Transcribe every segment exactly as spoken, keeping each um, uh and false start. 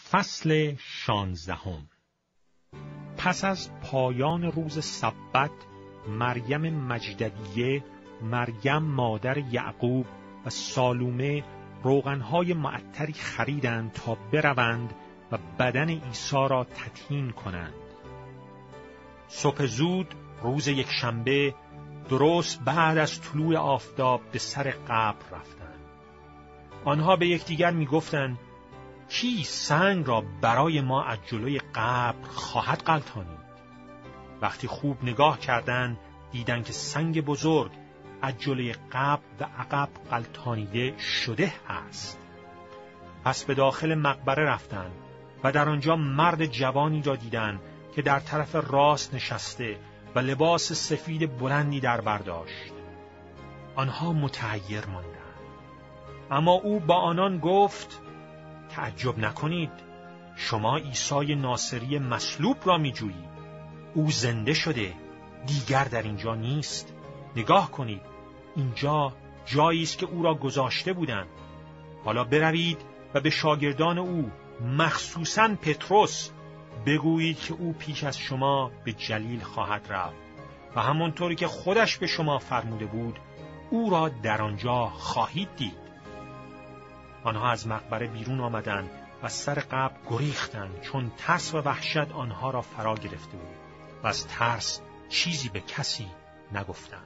فصل شانزدهم. پس از پایان روز سبت، مریم مجدلیه، مریم مادر یعقوب و سالومه روغنهای معطری خریدند تا بروند و بدن عیسی را تطهین کنند. صبح زود روز یکشنبه، درست بعد از طلوع آفتاب، به سر قبر رفتند. آنها به یکدیگر می‌گفتند: کی سنگ را برای ما از جلوی قبر خواهد غلطانید؟ وقتی خوب نگاه کردند، دیدند که سنگ بزرگ از جلوی قبر و عقب غلطانیده شده است. پس به داخل مقبره رفتند و در آنجا مرد جوانی را دیدند که در طرف راست نشسته و لباس سفید بلندی در بر داشت. آنها متحیر ماندند. اما او با آنان گفت: تعجب نکنید، شما عیسی ناصری مصلوب را می جویید. او زنده شده، دیگر در اینجا نیست. نگاه کنید، اینجا جایی است که او را گذاشته بودند. حالا بروید و به شاگردان او، مخصوصاً پتروس، بگویید که او پیش از شما به جلیل خواهد رفت و همانطوری که خودش به شما فرموده بود، او را در آنجا خواهید دید. آنها از مقبره بیرون آمدند و سر قبر گریختند، چون ترس و وحشت آنها را فرا گرفته بود و از ترس چیزی به کسی نگفتند.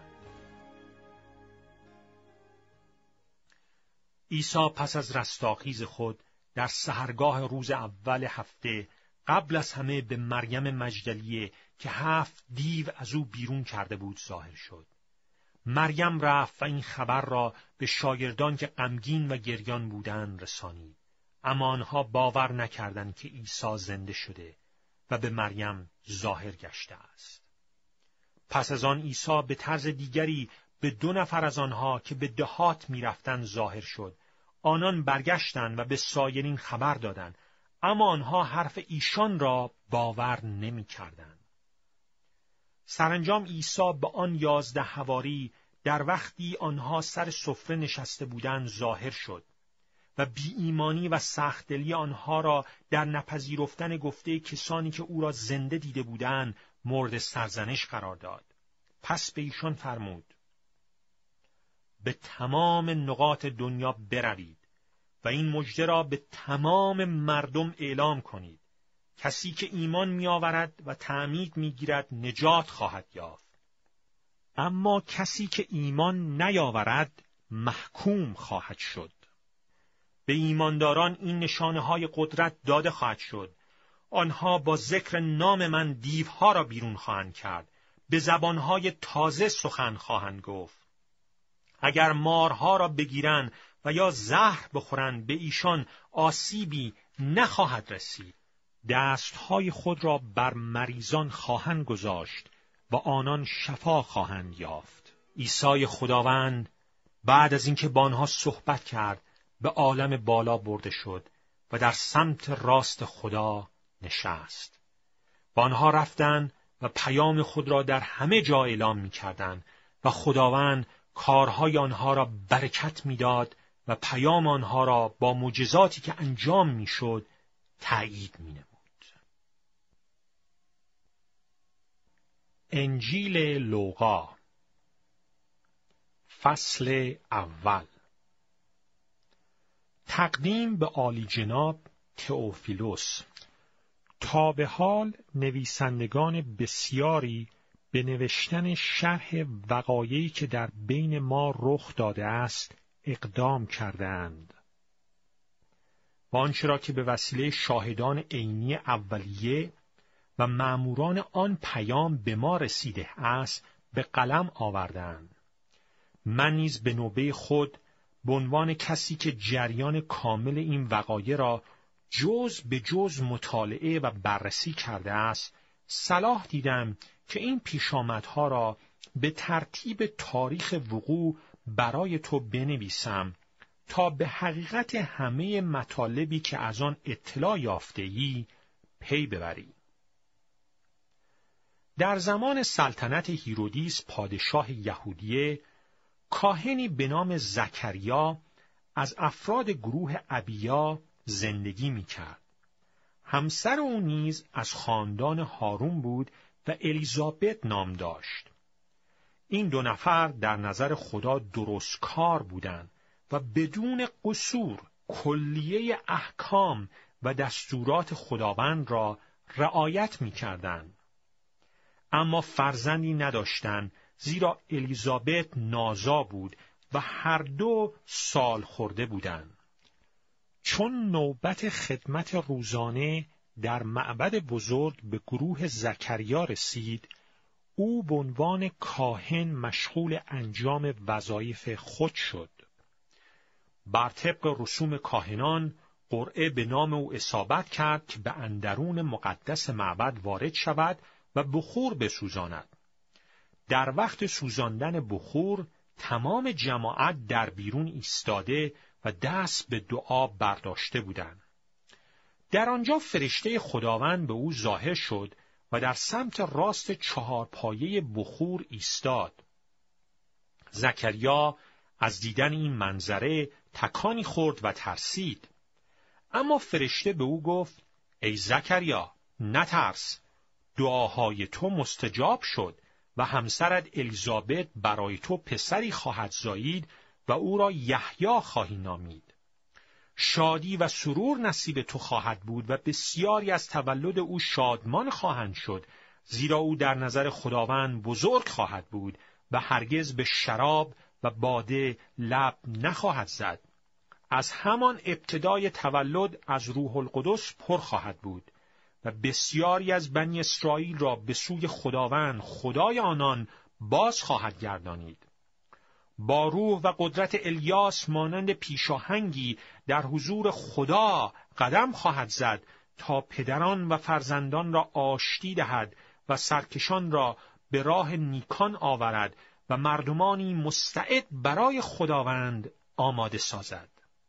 عیسی پس از رستاخیز خود در سحرگاه روز اول هفته، قبل از همه به مریم مجدلیه که هفت دیو از او بیرون کرده بود ظاهر شد. مریم رفت و این خبر را به شاگردان که غمگین و گریان بودند رسانید. اما آنها باور نکردند که عیسی زنده شده و به مریم ظاهر گشته است. پس از آن عیسی به طرز دیگری به دو نفر از آنها که به دهات می رفتند ظاهر شد. آنان برگشتند و به سایرین خبر دادند، اما آنها حرف ایشان را باور نمی کردند. سرانجام عیسی به آن یازده حواری در وقتی آنها سر سفره نشسته بودند ظاهر شد و بی ایمانی و سخت‌دلی آنها را در نپذیرفتن گفته کسانی که او را زنده دیده بودند مورد سرزنش قرار داد. پس به ایشان فرمود: به تمام نقاط دنیا بروید و این مژده را به تمام مردم اعلام کنید. کسی که ایمان می آورد و تعمید می گیرد نجات خواهد یافت. اما کسی که ایمان نیاورد محکوم خواهد شد. به ایمانداران این نشانه های قدرت داده خواهد شد. آنها با ذکر نام من دیوها را بیرون خواهند کرد. به زبانهای تازه سخن خواهند گفت. اگر مارها را بگیرند و یا زهر بخورند، به ایشان آسیبی نخواهد رسید. دستهای خود را بر مریضان خواهند گذاشت و آنان شفا خواهند یافت. عیسی خداوند بعد از اینکه با آنها صحبت کرد، به عالم بالا برده شد و در سمت راست خدا نشست. و آنها رفتند و پیام خود را در همه جا اعلام می‌کردند و خداوند کارهای آنها را برکت می‌داد و پیام آنها را با معجزاتی که انجام می‌شد تأیید می‌نمود. انجیل لوقا فصل اول. تقدیم به عالی جناب تئوفیلوس. تا به حال نویسندگان بسیاری به نوشتن شرح وقایعی که در بین ما رخ داده است اقدام کرده‌اند و آنچه را که به وسیله شاهدان عینی اولیه و مأموران آن پیام به ما رسیده است به قلم آوردند. من نیز به نوبه خود به عنوان کسی که جریان کامل این وقایع را جز به جز مطالعه و بررسی کرده است، صلاح دیدم که این پیشامدها را به ترتیب تاریخ وقوع برای تو بنویسم تا به حقیقت همه مطالبی که از آن اطلاع یافته‌ای پی ببری. در زمان سلطنت هیرودیس پادشاه یهودیه، کاهنی به نام زکریا از افراد گروه ابیا زندگی می‌کرد. همسر او نیز از خاندان هارون بود و الیزابت نام داشت. این دو نفر در نظر خدا درست کار بودند و بدون قصور کلیه احکام و دستورات خداوند را رعایت می‌کردند. اما فرزندی نداشتند، زیرا الیزابت نازا بود و هر دو سال خورده بودند. چون نوبت خدمت روزانه در معبد بزرگ به گروه زکریا رسید، او به عنوان کاهن مشغول انجام وظایف خود شد. بر طبق رسوم کاهنان، قرعه به نام او اصابت کرد که به اندرون مقدس معبد وارد شود و بخور بسوزاند. در وقت سوزاندن بخور، تمام جماعت در بیرون ایستاده و دست به دعا برداشته بودند. در آنجا فرشته خداوند به او ظاهر شد و در سمت راست چهارپایه بخور ایستاد. زکریا از دیدن این منظره تکانی خورد و ترسید. اما فرشته به او گفت: ای زکریا، نترس، دعاهای تو مستجاب شد و همسرت الیزابت برای تو پسری خواهد زایید و او را یحیی خواهی نامید. شادی و سرور نصیب تو خواهد بود و بسیاری از تولد او شادمان خواهند شد، زیرا او در نظر خداوند بزرگ خواهد بود و هرگز به شراب و باده لب نخواهد زد. از همان ابتدای تولد از روح القدس پر خواهد بود و بسیاری از بنی اسرائیل را به سوی خداوند خدای آنان باز خواهد گردانید. با روح و قدرت الیاس مانند پیشاهنگی در حضور خدا قدم خواهد زد تا پدران و فرزندان را آشتی دهد و سرکشان را به راه نیکان آورد و مردمانی مستعد برای خداوند آماده سازد.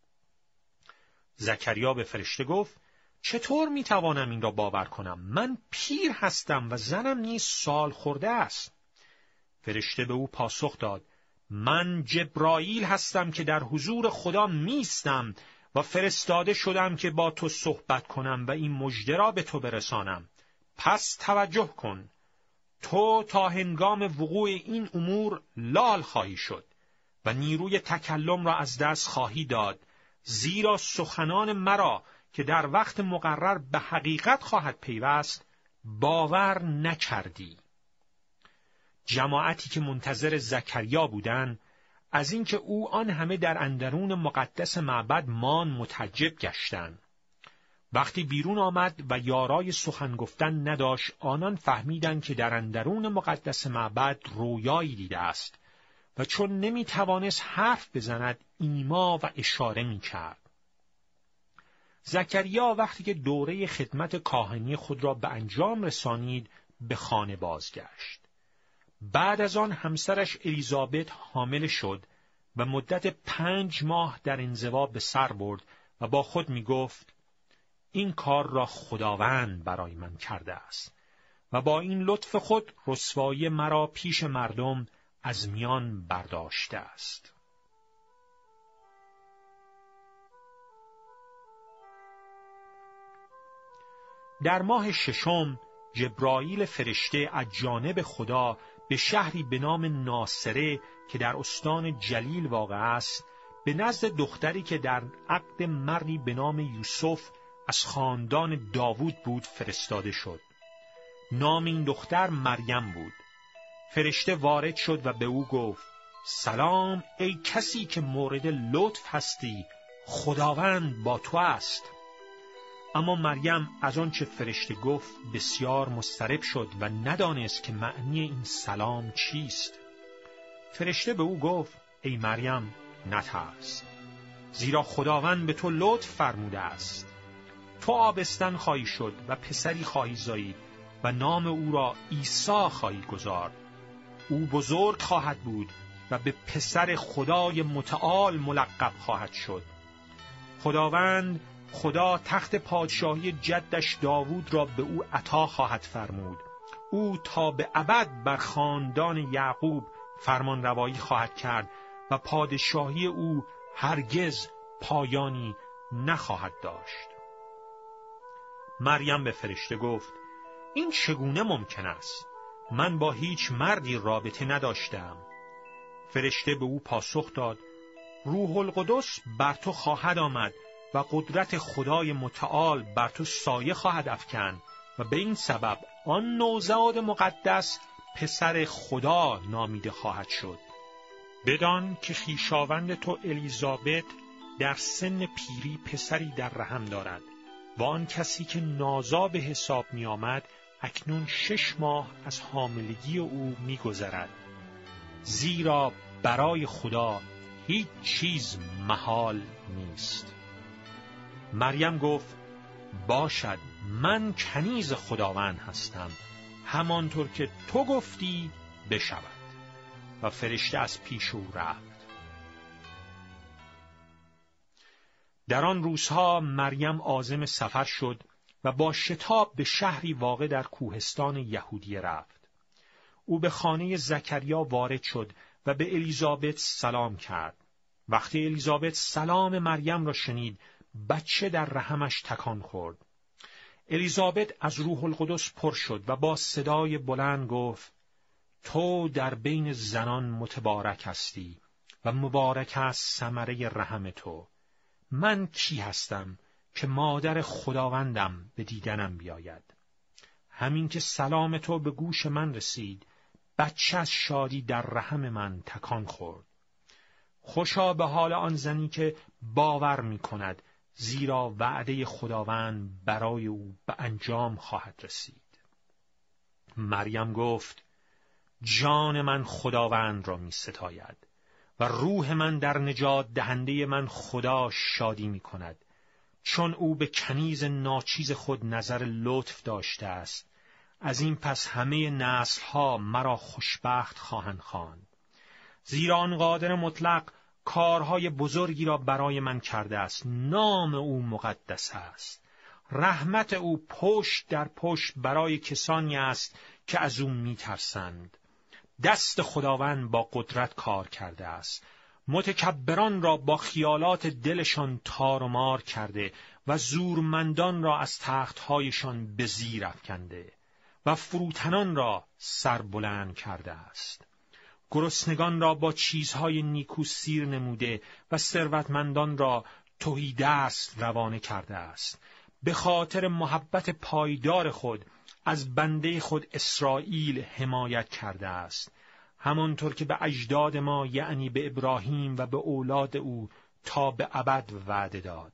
زکریا به فرشته گفت: چطور میتوانم این را باور کنم؟ من پیر هستم و زنم نیز سال خورده است. فرشته به او پاسخ داد: من جبرائیل هستم که در حضور خدا میستم و فرستاده شدم که با تو صحبت کنم و این مژده را به تو برسانم. پس توجه کن، تو تا هنگام وقوع این امور لال خواهی شد و نیروی تکلم را از دست خواهی داد، زیرا سخنان مرا که در وقت مقرر به حقیقت خواهد پیوست باور نکردی. جماعتی که منتظر زکریا بودند از اینکه او آن همه در اندرون مقدس معبد مان متعجب گشتند. وقتی بیرون آمد و یارای سخن گفتن نداشت، آنان فهمیدند که در اندرون مقدس معبد رویایی دیده است و چون نمی توانست حرف بزند ایما و اشاره می کرد. زکریا وقتی که دوره خدمت کاهنی خود را به انجام رسانید به خانه بازگشت. بعد از آن همسرش الیزابت حامل شد و مدت پنج ماه در انزوا به سر برد و با خود می گفت: این کار را خداوند برای من کرده است و با این لطف خود رسوایی مرا پیش مردم از میان برداشته است. در ماه ششم جبرائیل فرشته از جانب خدا به شهری به نام ناصره که در استان جلیل واقع است، به نزد دختری که در عقد مردی به نام یوسف از خاندان داوود بود فرستاده شد. نام این دختر مریم بود. فرشته وارد شد و به او گفت: سلام ای کسی که مورد لطف هستی، خداوند با تو است. اما مریم از آنچه فرشته گفت بسیار مضطرب شد و ندانست که معنی این سلام چیست. فرشته به او گفت: ای مریم، نترس، زیرا خداوند به تو لطف فرموده است. تو آبستن خواهی شد و پسری خواهی زایید و نام او را عیسی خواهی گذارد. او بزرگ خواهد بود و به پسر خدای متعال ملقب خواهد شد. خداوند خدا تخت پادشاهی جدش داوود را به او عطا خواهد فرمود. او تا به ابد بر خاندان یعقوب فرمان روایی خواهد کرد و پادشاهی او هرگز پایانی نخواهد داشت. مریم به فرشته گفت: این چگونه ممکن است؟ من با هیچ مردی رابطه نداشتم. فرشته به او پاسخ داد: روح القدس بر تو خواهد آمد و قدرت خدای متعال بر تو سایه خواهد افکند و به این سبب آن نوزاد مقدس پسر خدا نامیده خواهد شد. بدان که خویشاوند تو الیزابت در سن پیری پسری در رحم دارد و آن کسی که نازا به حساب می آمد اکنون شش ماه از حاملگی او می گذرد. زیرا برای خدا هیچ چیز محال نیست. مریم گفت: باشد، من کنیز خداوند هستم، همانطور که تو گفتی بشود. و فرشته از پیش او رفت. در آن روزها مریم عازم سفر شد و با شتاب به شهری واقع در کوهستان یهودیه رفت. او به خانه زکریا وارد شد و به الیزابت سلام کرد. وقتی الیزابت سلام مریم را شنید، بچه در رحمش تکان خورد. الیزابت از روح القدس پر شد و با صدای بلند گفت: تو در بین زنان متبارک هستی و مبارک است ثمره رحم تو. من کی هستم که مادر خداوندم به دیدنم بیاید؟ همین که سلام تو به گوش من رسید، بچه از شادی در رحم من تکان خورد. خوشا به حال آن زنی که باور می کند، زیرا وعده خداوند برای او به انجام خواهد رسید. مریم گفت: جان من خداوند را می ستاید و روح من در نجات دهنده من خدا شادی می کند، چون او به کنیز ناچیز خود نظر لطف داشته است. از این پس همه نسل‌ها مرا خوشبخت خواهند خواند، زیرا آن قادر مطلق کارهای بزرگی را برای من کرده است. نام او مقدس است. رحمت او پشت در پشت برای کسانی است که از او می‌ترسند. دست خداوند با قدرت کار کرده است. متکبران را با خیالات دلشان تار و مار کرده و زورمندان را از تخت‌هایشان به زیر افکنده و فروتنان را سربلند کرده است. گرسنگان را با چیزهای نیکو سیر نموده و ثروتمندان را تهیدست روانه کرده است. به خاطر محبت پایدار خود از بنده خود اسرائیل حمایت کرده است، همانطور که به اجداد ما یعنی به ابراهیم و به اولاد او تا به ابد وعده داد.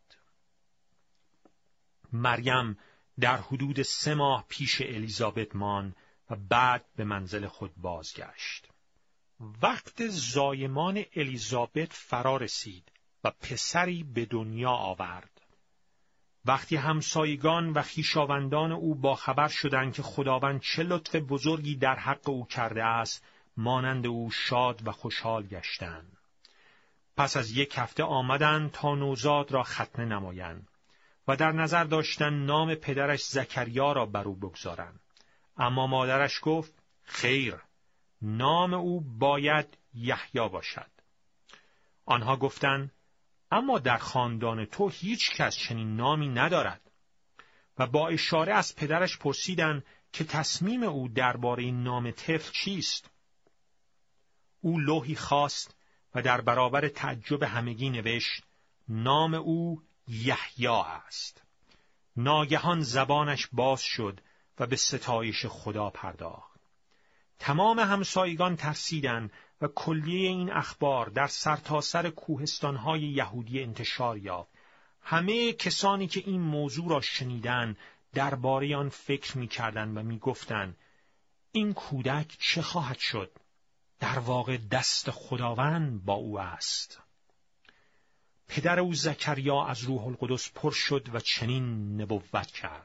مریم در حدود سه ماه پیش الیزابت ماند و بعد به منزل خود بازگشت. وقت زایمان الیزابت فرا رسید و پسری به دنیا آورد. وقتی همسایگان و خویشاوندان او با خبر شدند که خداوند چه لطف بزرگی در حق او کرده است، مانند او شاد و خوشحال گشتند. پس از یک هفته آمدند تا نوزاد را ختنه نمایند و در نظر داشتند نام پدرش زکریا را بر او بگذارند. اما مادرش گفت: خیر، نام او باید یحیی باشد. آنها گفتند: اما در خاندان تو هیچ کس چنین نامی ندارد. و با اشاره از پدرش پرسیدند که تصمیم او درباره نام طفل چیست. او لوحی خواست و در برابر تعجب همگی نوشت: نام او یحیی است. ناگهان زبانش باز شد و به ستایش خدا پرداخت. تمام همسایگان ترسیدند و کلیه این اخبار در سرتاسر کوهستان‌های یهودی انتشار یافت. همه کسانی که این موضوع را شنیدند درباره آن فکر می‌کردند و می‌گفتند: این کودک چه خواهد شد؟ در واقع دست خداوند با او است. پدر او زکریا از روح القدس پر شد و چنین نبوت کرد: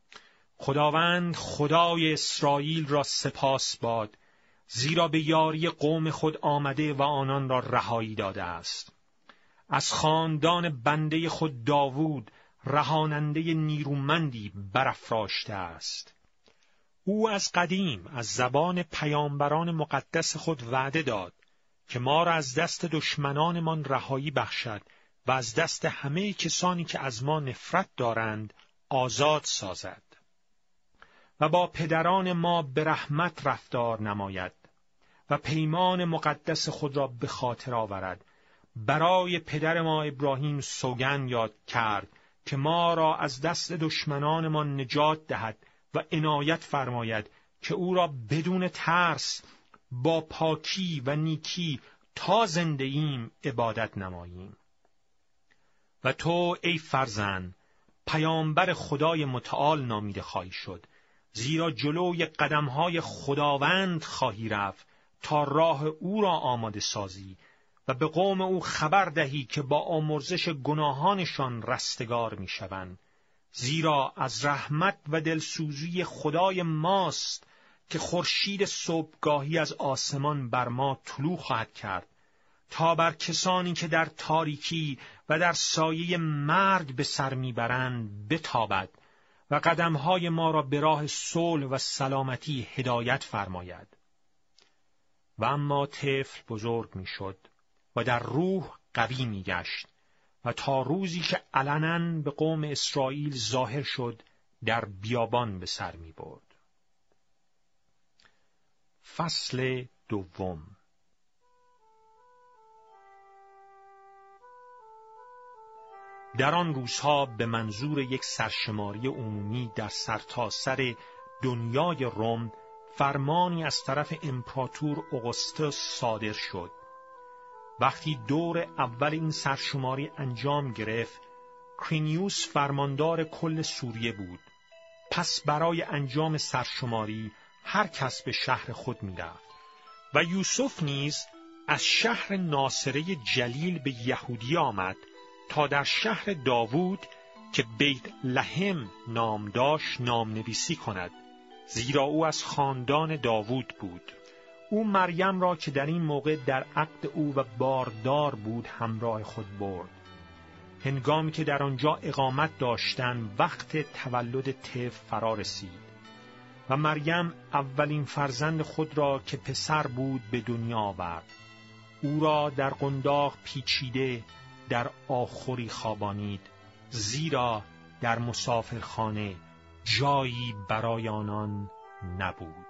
خداوند خدای اسرائیل را سپاس باد، زیرا به یاری قوم خود آمده و آنان را رهایی داده است. از خاندان بنده خود داوود رهاننده نیرومندی برافراشته است. او از قدیم از زبان پیامبران مقدس خود وعده داد که ما را از دست دشمنانمان رهایی بخشد و از دست همه کسانی که از ما نفرت دارند آزاد سازد و با پدران ما به رحمت رفتار نماید و پیمان مقدس خود را به خاطر آورد. برای پدر ما ابراهیم سوگند یاد کرد که ما را از دست دشمنانمان نجات دهد و عنایت فرماید که او را بدون ترس با پاکی و نیکی تا زنده ایم عبادت نماییم. و تو ای فرزند پیامبر خدای متعال نامیده خواهی شد، زیرا جلوی قدمهای خداوند خواهی رفت تا راه او را آماده سازی و به قوم او خبر دهی که با آمرزش گناهانشان رستگار میشوند. زیرا از رحمت و دلسوزی خدای ماست که خورشید صبحگاهی از آسمان بر ما طلوع خواهد کرد تا بر کسانی که در تاریکی و در سایه مرگ به سر میبرند بتابد و قدمهای ما را به راه صلح و سلامتی هدایت فرماید. و اما طفل بزرگ میشد و در روح قوی میگشت و تا روزی که علناً به قوم اسرائیل ظاهر شد در بیابان به سر میبرد. فصل دوم. در آن روزها به منظور یک سرشماری عمومی در سرتاسر دنیای روم فرمانی از طرف امپراتور اوگوستوس صادر شد. وقتی دور اول این سرشماری انجام گرفت، کرینیوس فرماندار کل سوریه بود. پس برای انجام سرشماری هر کس به شهر خود می‌رفت و یوسف نیز از شهر ناصره جلیل به یهودی آمد تا در شهر داوود که بیت لحم نام داشت نام نویسی کند، زیرا او از خاندان داوود بود. او مریم را که در این موقع در عقد او و باردار بود همراه خود برد. هنگامی که در آنجا اقامت داشتند وقت تولد طفل فرا رسید و مریم اولین فرزند خود را که پسر بود به دنیا آورد. او را در قنداق پیچیده در آخری خوابانید، زیرا در مسافرخانه جایی برای آنان نبود.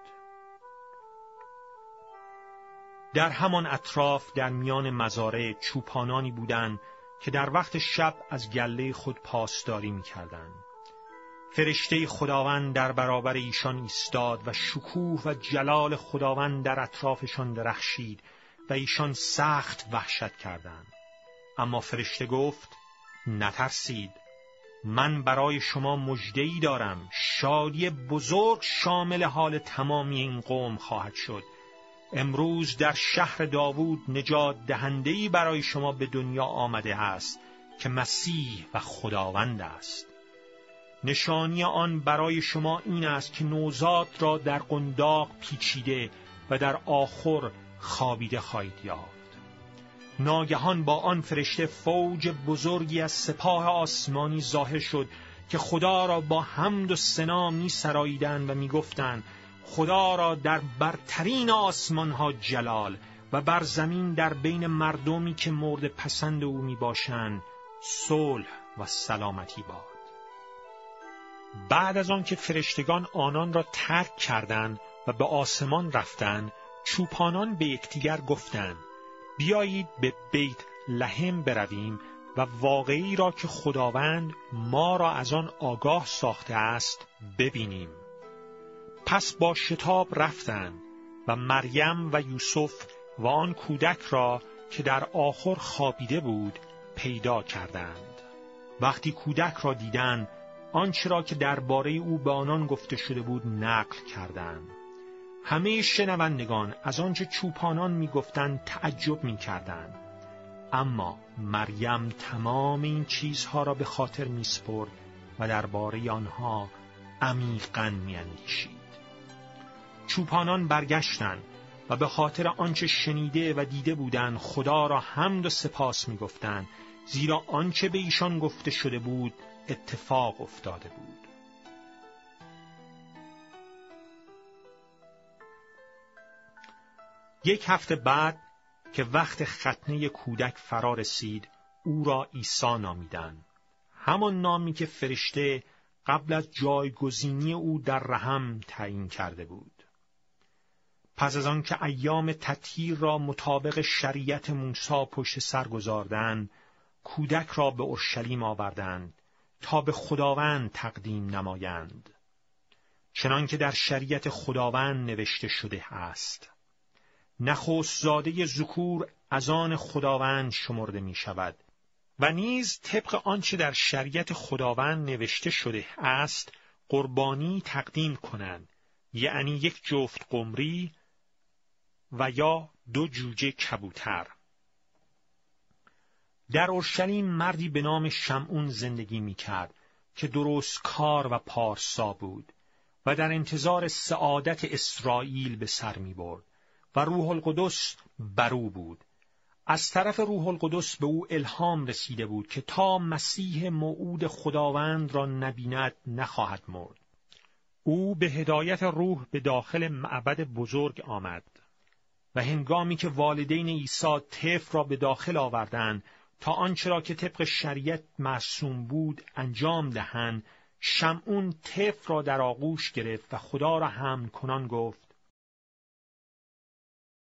در همان اطراف در میان مزارع چوپانانی بودند که در وقت شب از گله خود پاسداری می‌کردند. فرشته خداوند در برابر ایشان ایستاد و شکوه و جلال خداوند در اطرافشان درخشید و ایشان سخت وحشت کردند. اما فرشته گفت: نترسید، من برای شما مژده‌ای دارم. شادی بزرگ شامل حال تمامی این قوم خواهد شد. امروز در شهر داوود نجات دهنده‌ای برای شما به دنیا آمده است که مسیح و خداوند است. نشانی آن برای شما این است که نوزاد را در قنداق پیچیده و در آخر خوابیده خواهید یافت. ناگهان با آن فرشته فوج بزرگی از سپاه آسمانی ظاهر شد که خدا را با حمد و ثنا می سراییدند و می گفتند: خدا را در برترین آسمان ها جلال و بر زمین در بین مردمی که مورد پسند او می باشند صلح و سلامتی باد. بعد از آن که فرشتگان آنان را ترک کردند و به آسمان رفتند، چوپانان به یکدیگر گفتند: بیایید به بیت لحم برویم و واقعی را که خداوند ما را از آن آگاه ساخته است ببینیم. پس با شتاب رفتند و مریم و یوسف و آن کودک را که در آخر خوابیده بود پیدا کردند. وقتی کودک را دیدند، آنچه را که درباره او به آنان گفته شده بود نقل کردند. همه شنوندگان از آنچه چوپانان می‌گفتند تعجب می‌کردند. اما مریم تمام این چیزها را به خاطر می‌سپرد و درباره آنها عمیقاً می‌اندیشید. چوپانان برگشتند و به خاطر آنچه شنیده و دیده بودند خدا را حمد و سپاس می‌گفتند، زیرا آنچه به ایشان گفته شده بود اتفاق افتاده بود. یک هفته بعد که وقت ختنه کودک فرا رسید، او را عیسی نامیدند، همان نامی که فرشته قبل از جایگزینی او در رحم تعیین کرده بود. پس از آن که ایام تطهیر را مطابق شریعت موسی پشت سر گذاردند، کودک را به اورشلیم آوردند تا به خداوند تقدیم نمایند، چنان که در شریعت خداوند نوشته شده است: نخست زاده ذکور از آن خداوند شمرده می شود و نیز طبق آنچه در شریعت خداوند نوشته شده است قربانی تقدیم کنند، یعنی یک جفت قمری و یا دو جوجه کبوتر. در اورشلیم مردی به نام شمعون زندگی می کرد که درست کار و پارسا بود و در انتظار سعادت اسرائیل به سر می برد و روح القدس بر او بود. از طرف روح القدس به او الهام رسیده بود که تا مسیح موعود خداوند را نبیند نخواهد مرد. او به هدایت روح به داخل معبد بزرگ آمد و هنگامی که والدین عیسی طفل را به داخل آوردند تا آنچه را که طبق شریعت معصوم بود انجام دهند، شمعون طفل را در آغوش گرفت و خدا را حمد کنان گفت: